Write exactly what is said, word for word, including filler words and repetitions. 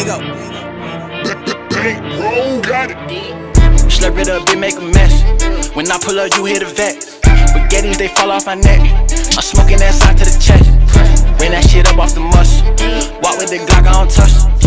There you go. Bank, bro, got it. Slurp it up, bitch, make a mess. When I pull up, you hear the vex. Spaghettis, they fall off my neck. I'm smoking that side to the chest. Bring that shit up off the muscle. Walk with the Glock, I don't touch.